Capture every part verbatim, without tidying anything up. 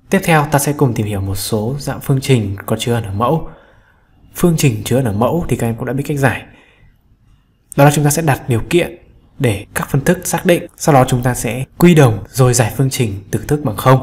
Tiếp theo ta sẽ cùng tìm hiểu một số dạng phương trình có chứa ẩn ở mẫu. Phương trình chứa ẩn ở mẫu thì các em cũng đã biết cách giải. Đó là chúng ta sẽ đặt điều kiện để các phân thức xác định, sau đó chúng ta sẽ quy đồng rồi giải phương trình từ thức bằng không.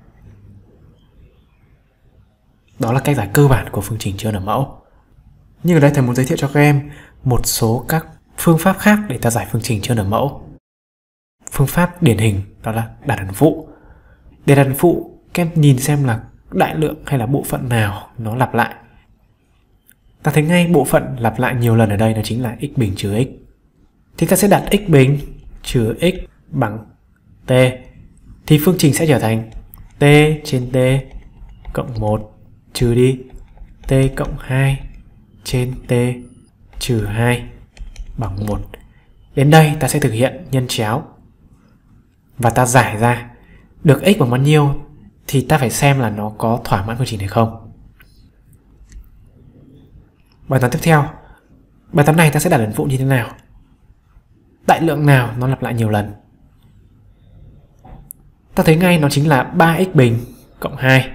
Đó là cách giải cơ bản của phương trình chứa ẩn ở mẫu. Nhưng ở đây thầy muốn giới thiệu cho các em một số các phương pháp khác để ta giải phương trình chứa ẩn ở mẫu. Phương pháp điển hình đó là đặt ẩn phụ. Để đặt ẩn phụ, các em nhìn xem là đại lượng hay là bộ phận nào nó lặp lại. Ta thấy ngay bộ phận lặp lại nhiều lần ở đây đó chính là x bình trừ x. Thì ta sẽ đặt x bình trừ x bằng t. Thì phương trình sẽ trở thành t trên t cộng một trừ đi t cộng hai trên t trừ hai bằng một. Đến đây ta sẽ thực hiện nhân chéo. Và ta giải ra được x bằng bao nhiêu thì ta phải xem là nó có thỏa mãn phương trình này không. Bài toán tiếp theo. Bài toán này ta sẽ đặt ẩn phụ như thế nào? Đại lượng nào nó lặp lại nhiều lần? Ta thấy ngay nó chính là ba x bình cộng hai.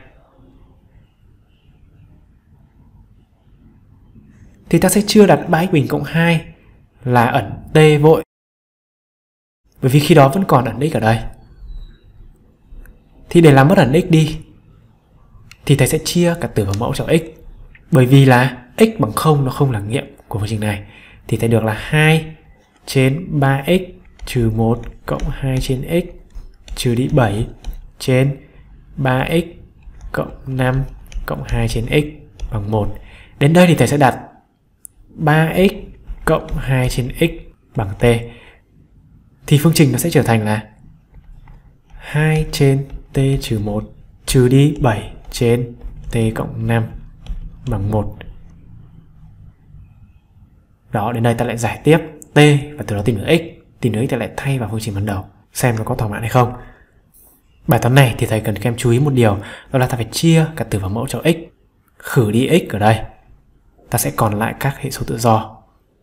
Thì ta sẽ chưa đặt ba x bình cộng hai là ẩn t vội. Bởi vì khi đó vẫn còn ẩn x ở đây. Thì để làm mất ẩn x đi thì thầy sẽ chia cả tử và mẫu cho x. Bởi vì là x bằng không nó không là nghiệm của phương trình này. Thì thầy được là hai trên ba x trừ một cộng hai trên x trừ đi bảy trên ba x cộng năm cộng hai trên x bằng một. Đến đây thì thầy sẽ đặt ba x cộng hai trên x bằng t. Thì phương trình nó sẽ trở thành là hai trên t trừ một trừ đi bảy trên t cộng năm bằng một. Đó, đến đây ta lại giải tiếp t và từ đó tìm được x. Tìm được x ta lại thay vào phương trình ban đầu xem nó có thỏa mãn hay không. Bài toán này thì thầy cần các em chú ý một điều, đó là ta phải chia cả tử và mẫu cho x. Khử đi x ở đây, ta sẽ còn lại các hệ số tự do.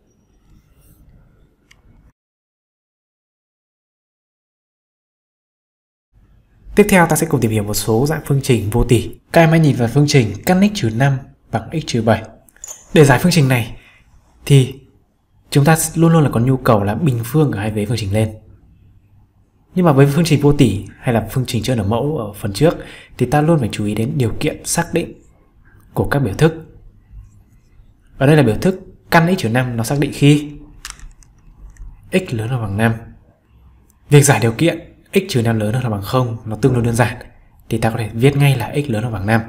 Tiếp theo ta sẽ cùng tìm hiểu một số dạng phương trình vô tỷ. Các em hãy nhìn vào phương trình căn x trừ năm bằng x trừ bảy. Để giải phương trình này thì chúng ta luôn luôn là có nhu cầu là bình phương cả hai vế phương trình lên. Nhưng mà với phương trình vô tỷ hay là phương trình chứa ẩn ở mẫu ở phần trước thì ta luôn phải chú ý đến điều kiện xác định của các biểu thức. Ở đây là biểu thức căn x trừ năm nó xác định khi x lớn hơn bằng năm. Việc giải điều kiện x trừ năm lớn hơn là bằng không nó tương đối đơn giản. Thì ta có thể viết ngay là x lớn hơn bằng năm.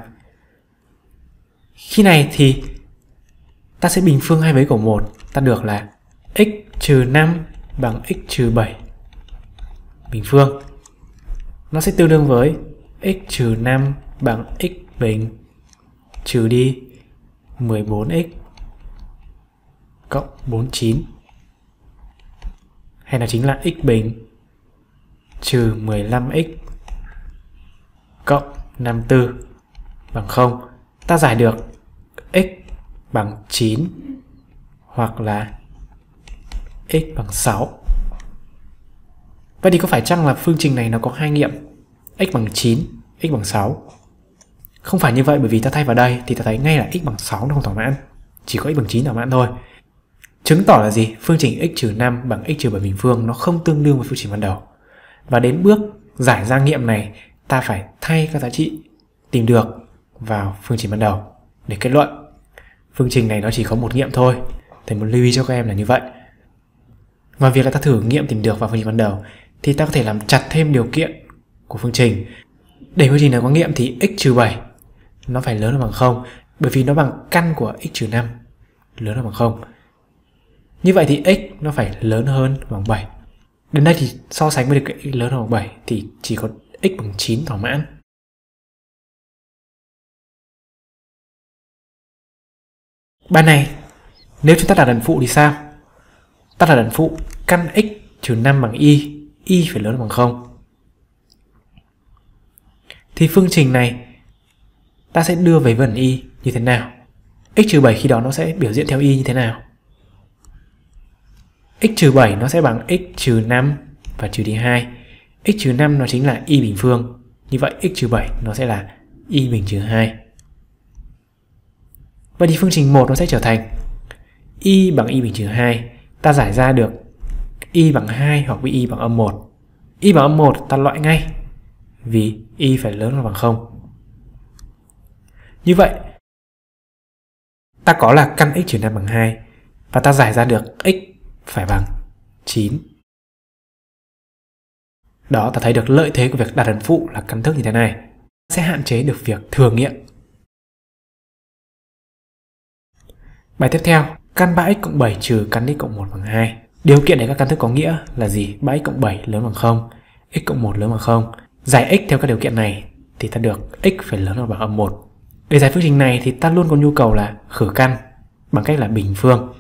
Khi này thì ta sẽ bình phương hai vế của một. Ta được là x trừ năm bằng x trừ bảy. Bình phương nó sẽ tương đương với x trừ năm bằng x bình trừ đi mười bốn x cộng bốn mươi chín. Hay là chính là x bình trừ mười lăm x cộng năm mươi tư bằng không. Ta giải được x bằng chín hoặc là x bằng sáu. Vậy thì có phải chăng là phương trình này nó có hai nghiệm x bằng chín, x bằng sáu? Không phải như vậy, bởi vì ta thay vào đây thì ta thấy ngay là x bằng sáu nó không thỏa mãn. Chỉ có x bằng chín thỏa mãn thôi. Chứng tỏ là gì? Phương trình x trừ năm bằng x trừ bảy bình phương nó không tương đương với phương trình ban đầu. Và đến bước giải ra nghiệm này, ta phải thay các giá trị tìm được vào phương trình ban đầu để kết luận. Phương trình này nó chỉ có một nghiệm thôi. Thầy muốn lưu ý cho các em là như vậy. Và việc là ta thử nghiệm tìm được vào phương trình ban đầu thì ta có thể làm chặt thêm điều kiện của phương trình. Để phương trình này có nghiệm thì x trừ bảy nó phải lớn hơn bằng không, bởi vì nó bằng căn của x trừ năm lớn hơn bằng không. Như vậy thì x nó phải lớn hơn bằng bảy. Đến đây thì so sánh với điều kiện x lớn hơn bằng bảy thì chỉ có x bằng chín thỏa mãn. Bài này nếu chúng ta đặt ẩn phụ thì sao? Ta đặt ẩn phụ căn x trừ năm bằng y, y phải lớn hơn bằng không. Thì phương trình này ta sẽ đưa về vần y như thế nào? X trừ bảy khi đó nó sẽ biểu diễn theo y như thế nào? X trừ bảy nó sẽ bằng x trừ năm và trừ đi hai. X trừ năm nó chính là y bình phương Như vậy x trừ bảy nó sẽ là y bình trừ hai. Vậy thì phương trình một nó sẽ trở thành y bằng y bình trừ hai. Ta giải ra được y bằng hai hoặc với y bằng âm một. Y bằng âm một ta loại ngay vì y phải lớn hơn bằng không. Như vậy ta có là căn x trừ năm bằng hai và ta giải ra được x phải bằng chín. Đó, ta thấy được lợi thế của việc đặt ẩn phụ là căn thức như thế này sẽ hạn chế được việc thừa nghiệm. Bài tiếp theo, căn ba x cộng bảy trừ căn x cộng một bằng hai. Điều kiện để các căn thức có nghĩa là gì? ba x cộng bảy lớn bằng không, x cộng một lớn bằng không. Giải x theo các điều kiện này thì ta được x phải lớn hơn bằng âm một. Để giải phương trình này thì ta luôn có nhu cầu là khử căn bằng cách là bình phương.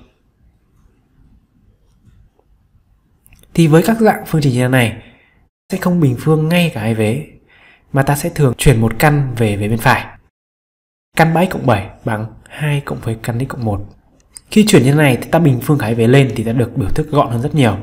Thì với các dạng phương trình như thế này sẽ không bình phương ngay cả hai vế, mà ta sẽ thường chuyển một căn về về bên phải. Căn ba x cộng bảy bằng hai cộng với căn x cộng một. Khi chuyển như thế này thì ta bình phương cả hai vế lên thì ta được biểu thức gọn hơn rất nhiều.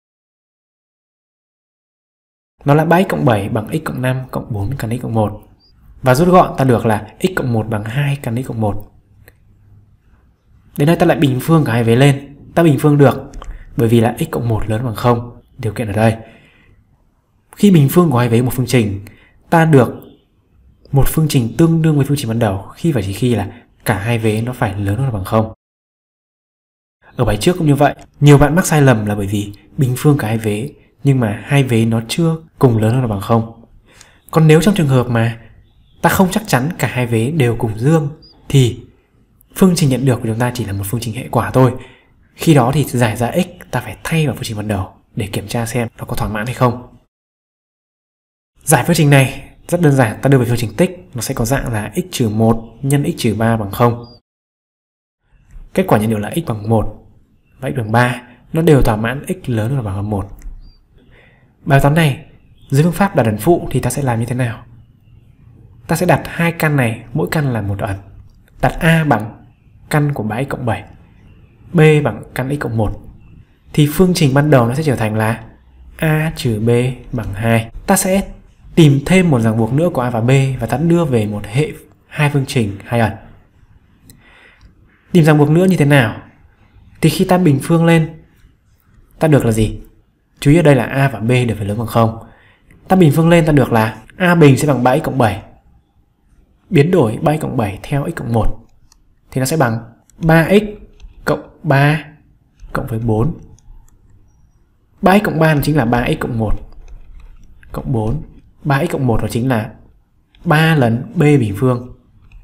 Nó là ba x cộng bảy bằng x cộng năm cộng bốn căn x cộng một. Và rút gọn ta được là x cộng một bằng hai căn x cộng một. Đến đây ta lại bình phương cả hai vế lên. Ta bình phương được bởi vì là x cộng một lớn bằng không. Điều kiện ở đây. Khi bình phương của hai vế một phương trình, ta được một phương trình tương đương với phương trình ban đầu khi và chỉ khi là cả hai vế nó phải lớn hơn bằng không. Ở bài trước cũng như vậy, nhiều bạn mắc sai lầm là bởi vì bình phương cả hai vế nhưng mà hai vế nó chưa cùng lớn hơn bằng không. Còn nếu trong trường hợp mà ta không chắc chắn cả hai vế đều cùng dương thì phương trình nhận được của chúng ta chỉ là một phương trình hệ quả thôi. Khi đó thì giải ra x ta phải thay vào phương trình ban đầu để kiểm tra xem nó có thỏa mãn hay không. Giải phương trình này rất đơn giản, ta đưa về phương trình tích, nó sẽ có dạng là x trừ một nhân x trừ ba bằng không. Kết quả nhận được là x bằng một và x bằng ba, nó đều thỏa mãn x lớn hơn bằng một. Bài toán này dưới phương pháp đặt ẩn phụ thì ta sẽ làm như thế nào? Ta sẽ đặt hai căn này, mỗi căn là một ẩn. Đặt a bằng căn của ba x cộng bảy, b bằng căn x cộng một. Thì phương trình ban đầu nó sẽ trở thành là a trừ b bằng hai. Ta sẽ tìm thêm một ràng buộc nữa của a và b và ta đưa về một hệ hai phương trình hai ẩn. Tìm ràng buộc nữa như thế nào? Thì khi ta bình phương lên, ta được là gì? Chú ý ở đây là a và b đều phải lớn bằng không. Ta bình phương lên ta được là a bình sẽ bằng ba x cộng bảy. Biến đổi ba x cộng bảy theo x cộng một thì nó sẽ bằng ba x cộng ba cộng với bốn. ba x cộng ba nó chính là ba x cộng một cộng bốn. ba x cộng một nó chính là ba lần b bình phương.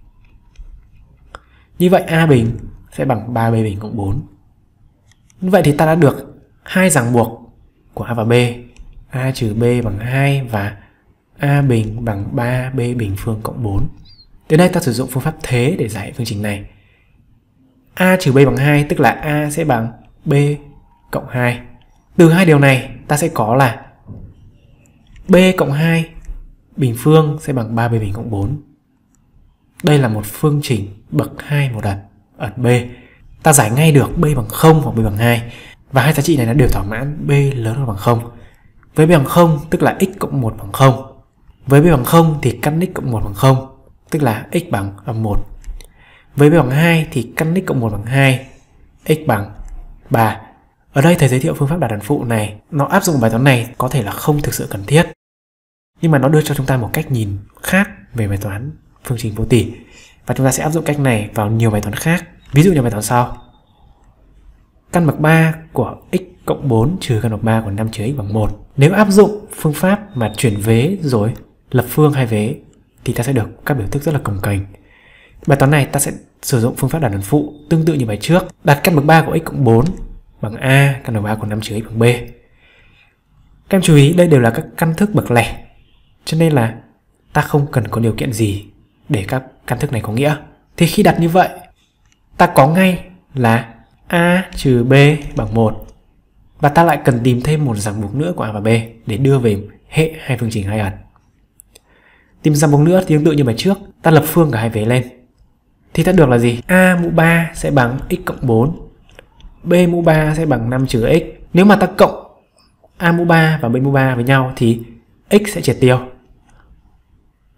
Như vậy a bình sẽ bằng ba b bình cộng bốn. Như vậy thì ta đã được hai ràng buộc của a và b, a trừ b bằng hai và a bình bằng ba b bình phương cộng bốn. Đến đây ta sử dụng phương pháp thế để giải phương trình này. A trừ b bằng hai tức là a sẽ bằng b cộng hai. Từ hai điều này ta sẽ có là b cộng hai bình phương sẽ bằng ba b bình cộng bốn. Đây là một phương trình bậc hai một ẩn, ẩn b. Ta giải ngay được b bằng không hoặc b bằng hai. Và hai giá trị này nó đều thỏa mãn b lớn hơn bằng không. Với b bằng không tức là x cộng một bằng không. Với b bằng không thì căn x cộng một bằng không, tức là x bằng âm một. Với b bằng hai thì căn x cộng một bằng hai, x bằng ba. Ở đây thầy giới thiệu phương pháp đặt ẩn phụ này, nó áp dụng bài toán này có thể là không thực sự cần thiết, nhưng mà nó đưa cho chúng ta một cách nhìn khác về bài toán phương trình vô tỉ. Và chúng ta sẽ áp dụng cách này vào nhiều bài toán khác. Ví dụ như bài toán sau. Căn bậc ba của x cộng bốn trừ căn bậc ba của năm trừ x bằng một. Nếu áp dụng phương pháp mà chuyển vế rồi lập phương hai vế thì ta sẽ được các biểu thức rất là cồng kềnh. Bài toán này ta sẽ sử dụng phương pháp đặt ẩn phụ tương tự như bài trước. Đặt căn bậc ba của x cộng bốn bằng a, căn bậc ba của năm trừ x bằng b. Các em chú ý đây đều là các căn thức bậc lẻ, cho nên là ta không cần có điều kiện gì để các căn thức này có nghĩa. Thì khi đặt như vậy, ta có ngay là a trừ b bằng một. Và ta lại cần tìm thêm một ràng buộc nữa của a và b để đưa về hệ hai phương trình hai ẩn. Tìm ràng buộc nữa thì tương tự như bài trước, ta lập phương cả hai vế lên. Thì ta được là gì? A mũ ba sẽ bằng x cộng bốn, b mũ ba sẽ bằng năm trừ x. Nếu mà ta cộng a mũ ba và b mũ ba với nhau thì x sẽ triệt tiêu.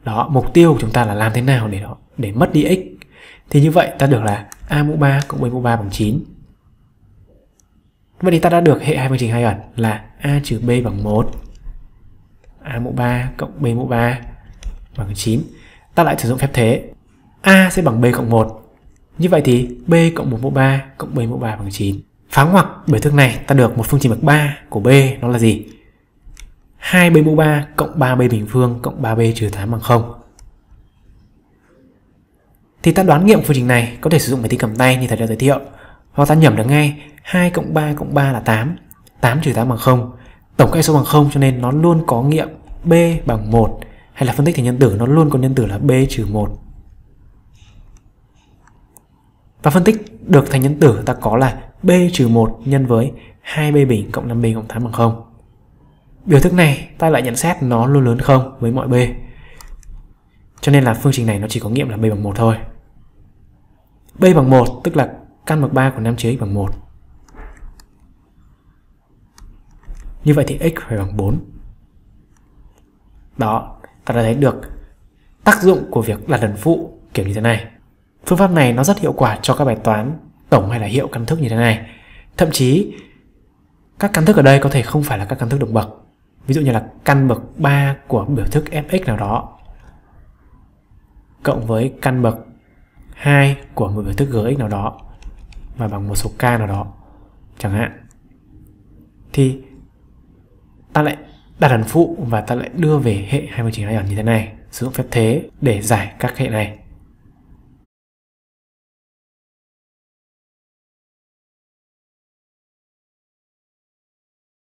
Đó, mục tiêu của chúng ta là làm thế nào để đó để mất đi x. Thì như vậy ta được là a mũ ba cộng b mũ ba bằng chín. Vậy thì ta đã được hệ hai phương trình hai ẩn là a trừ b bằng một, a mũ ba cộng b mũ ba bằng chín. Ta lại sử dụng phép thế, a sẽ bằng b cộng một. Như vậy thì b cộng một mũ ba cộng b mũ ba bằng chín. Phá ngoặc biểu thức này ta được một phương trình bậc ba của b, nó là gì? hai b mũ ba cộng ba b bình phương cộng ba b trừ tám bằng không. Thì ta đoán nghiệm phương trình này có thể sử dụng máy tính cầm tay như thầy đã giới thiệu, hoặc ta nhẩm được ngay hai cộng ba cộng ba là tám, tám trừ tám bằng không. Tổng các số bằng không cho nên nó luôn có nghiệm b bằng một, hay là phân tích thành nhân tử nó luôn có nhân tử là b trừ một. Và phân tích được thành nhân tử ta có là b trừ một nhân với hai b bình cộng năm b cộng tám bằng không. Biểu thức này ta lại nhận xét nó luôn lớn không với mọi b. Cho nên là phương trình này nó chỉ có nghiệm là b bằng một thôi. B bằng một tức là căn bậc ba của năm chia x bằng một. Như vậy thì x phải bằng bốn. Đó, ta đã thấy được tác dụng của việc đặt lần phụ kiểu như thế này. Phương pháp này nó rất hiệu quả cho các bài toán tổng hay là hiệu căn thức như thế này. Thậm chí các căn thức ở đây có thể không phải là các căn thức đồng bậc. Ví dụ như là căn bậc ba của biểu thức f(x) nào đó cộng với căn bậc hai của một biểu thức gx nào đó và bằng một số k nào đó chẳng hạn. Thì ta lại đặt ẩn phụ và ta lại đưa về hệ hai phương trình hai ẩn như thế này, sử dụng phép thế để giải các hệ này.